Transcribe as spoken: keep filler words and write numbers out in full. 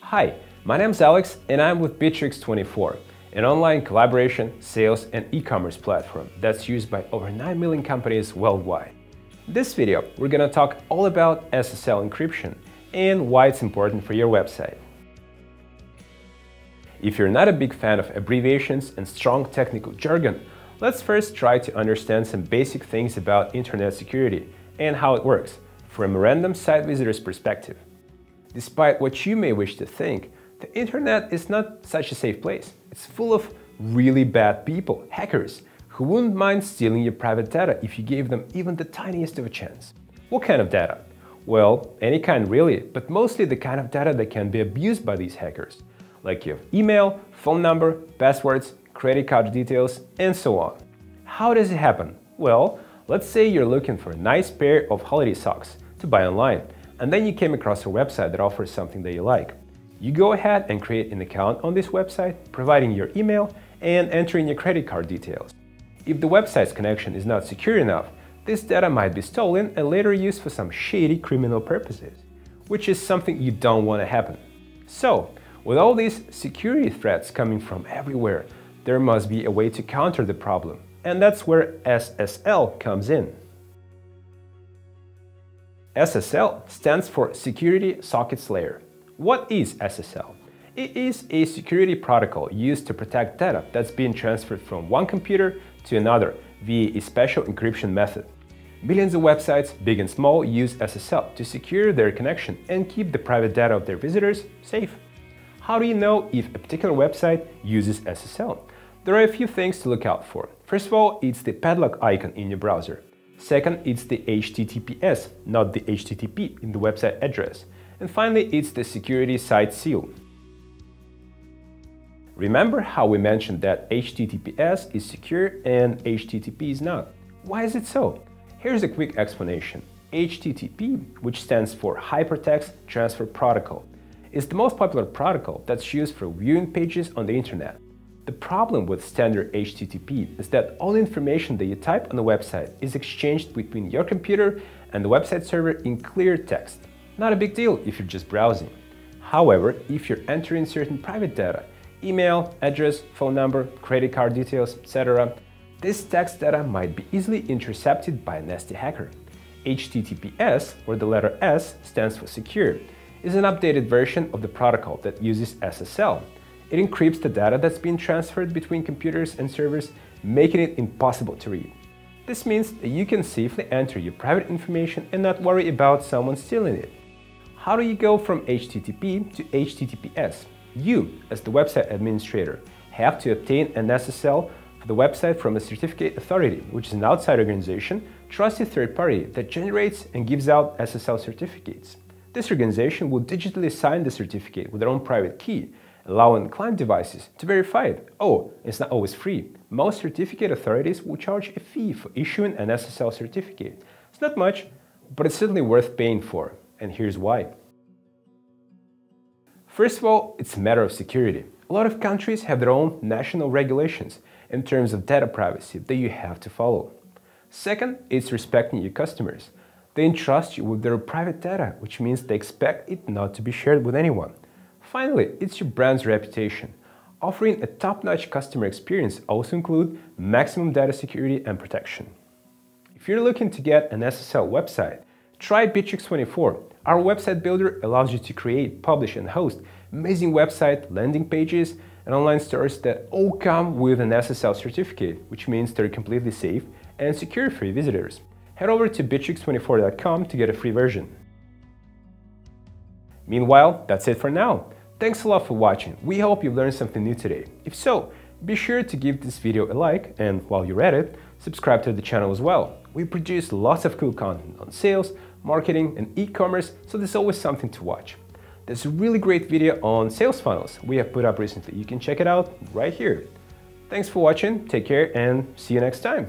Hi, my name is Alex and I'm with Bitrix twenty-four, an online collaboration, sales and e-commerce platform that's used by over nine million companies worldwide. In this video, we're gonna talk all about S S L encryption and why it's important for your website. If you're not a big fan of abbreviations and strong technical jargon, let's first try to understand some basic things about internet security and how it works from a random site visitor's perspective. Despite what you may wish to think, the internet is not such a safe place. It's full of really bad people, hackers, who wouldn't mind stealing your private data if you gave them even the tiniest of a chance. What kind of data? Well, any kind really, but mostly the kind of data that can be abused by these hackers, like your email, phone number, passwords, credit card details, and so on. How does it happen? Well, let's say you're looking for a nice pair of holiday socks to buy online, and then you came across a website that offers something that you like. You go ahead and create an account on this website, providing your email and entering your credit card details. If the website's connection is not secure enough, this data might be stolen and later used for some shady criminal purposes, which is something you don't want to happen. So, with all these security threats coming from everywhere, there must be a way to counter the problem, and that's where S S L comes in. S S L stands for Security Sockets Layer. What is S S L? It is a security protocol used to protect data that's being transferred from one computer to another via a special encryption method. Millions of websites, big and small, use S S L to secure their connection and keep the private data of their visitors safe. How do you know if a particular website uses S S L? There are a few things to look out for. First of all, it's the padlock icon in your browser. Second, it's the H T T P S, not the H T T P in the website address. And finally, it's the security site seal. Remember how we mentioned that H T T P S is secure and H T T P is not? Why is it so? Here's a quick explanation. H T T P, which stands for Hypertext Transfer Protocol, is the most popular protocol that's used for viewing pages on the internet. The problem with standard H T T P is that all information that you type on the website is exchanged between your computer and the website server in clear text. Not a big deal if you're just browsing. However, if you're entering certain private data, email, address, phone number, credit card details, et cetera, this text data might be easily intercepted by a nasty hacker. H T T P S, or the letter S stands for secure, is an updated version of the protocol that uses S S L. It encrypts the data that's being transferred between computers and servers, making it impossible to read. This means that you can safely enter your private information and not worry about someone stealing it. How do you go from H T T P to H T T P S? You, as the website administrator, have to obtain an S S L for the website from a certificate authority, which is an outside organization, trusted third party that generates and gives out S S L certificates. This organization will digitally sign the certificate with their own private key, allowing client devices to verify it. Oh, it's not always free. Most certificate authorities will charge a fee for issuing an S S L certificate. It's not much, but it's certainly worth paying for, and here's why. First of all, it's a matter of security. A lot of countries have their own national regulations in terms of data privacy that you have to follow. Second, it's respecting your customers. They entrust you with their private data, which means they expect it not to be shared with anyone. Finally, it's your brand's reputation. Offering a top-notch customer experience also includes maximum data security and protection. If you're looking to get an S S L website, try Bitrix twenty-four. Our website builder allows you to create, publish, and host amazing website, landing pages, and online stores that all come with an S S L certificate, which means they're completely safe and secure for your visitors. Head over to bitrix twenty-four dot com to get a free version. Meanwhile, that's it for now. Thanks a lot for watching. We hope you've learned something new today. If so, be sure to give this video a like, and while you're at it, subscribe to the channel as well. We produce lots of cool content on sales, marketing, and e-commerce, so there's always something to watch. There's a really great video on sales funnels we have put up recently. You can check it out right here. Thanks for watching, take care, and see you next time.